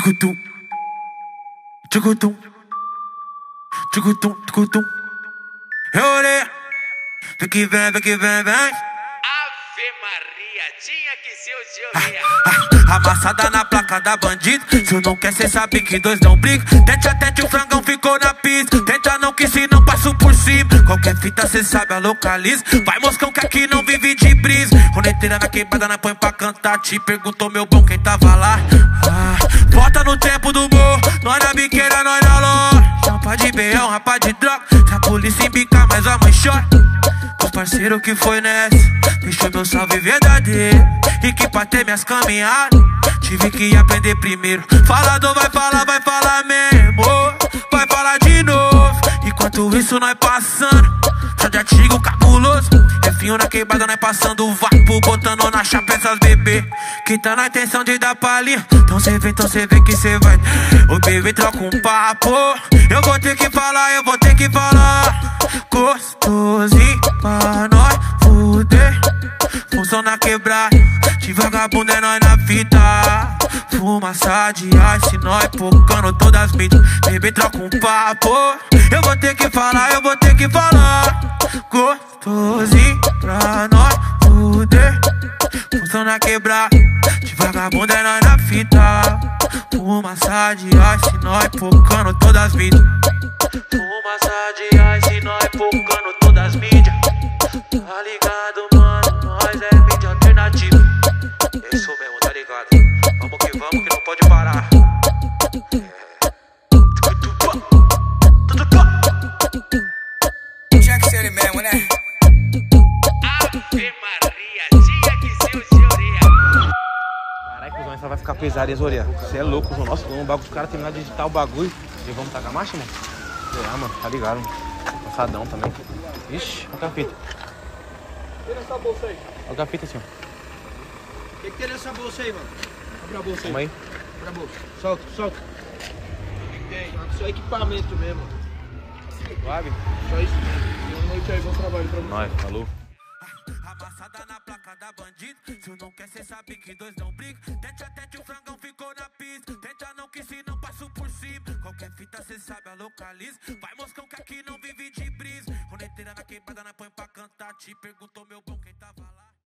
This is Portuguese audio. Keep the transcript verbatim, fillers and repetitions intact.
Tchucutum, tchucutum, tchucutum, tchucutum. Reorê, vem que vem, vem que vem, vem. Ave Maria, tinha que ser o seu dia. Ah, amassada na placa da bandida. Se eu não quer, cê sabe que dois não briga. Tente a tente, o frangão ficou na pista. Tenta não que se não passo por cima. Qualquer fita cê sabe a localiza. Vai moscão que aqui não vive de brisa. Roneteira na quebrada, na põe pra cantar. Te perguntou meu bom quem tava lá. Ah, volta no tempo do morro. Nós na biqueira, nós na loja. Champa de beião, rapa de droga. Se a polícia embicar, mas a mãe chora. Os parceiro que foi nessa deixou meu salve verdadeiro. E que pra ter minhas caminhadas tive que aprender primeiro. Falador vai falar, vai falar mesmo. Vai falar de novo. Enquanto isso nós passando só de artigo cabuloso. É fio na quebrada, nós passando o vapo, botando na chapa essas bebê que tá na intenção de dar palhinha. Então cê vê, então cê vê que cê vai. O bebê troca um papo. Eu vou ter que falar, eu vou ter que falar. Gostosinho pra nós fuder. Função na quebrada, de vagabundo é nós na fita. Fumaça de ice, nós pocando todas as mídias. Bebê troca um papo. Eu vou ter que falar, eu vou ter que falar. Gostosinho pra nós fuder. Função na quebrada, de vagabundo é nós na fita. Fumaça de ice, nós pocando todas as mídias. Fumaça de ice, nós pocando todas as mídias. Tá ligado, mano? Nós é mídia alternativa. É isso mesmo, tá ligado? Vamos que vamos, que não pode parar. Tinha que ser ele mesmo, né? Ave Maria, tinha que ser o seu dia. Caralho, cuzão, essa vai ficar pesada, hein, Zoria? Você é louco, cuzão. Nossa, vamos bagulho, os caras terminar de editar o bagulho e vamos tacar marcha, mano? É, mano, tá ligado, mano. Passadão também. Ixi, olha a fita. Tira essa bolsa aí. Olha a fita, senhor. O que, que tem nessa bolsa aí, mano? Abre a bolsa aí. Calma aí. Abre a bolsa. Solta, solta. O que, que tem? Só equipamento mesmo. Suave? Só isso mesmo. Boa noite aí, bom trabalho pra você. Nós, falou. Amassada na placa da bandida. Se eu não quer, cê sabe que dois não briga. Tente a tente, o frangão ficou na pista. Tenta não que se não passo por cima. Qualquer fita cê sabe a localiza. Vai moscão que aqui não vive de brisa. Roneteira na quebrada, na põe pra cantar. Te perguntou meu bom quem tava lá.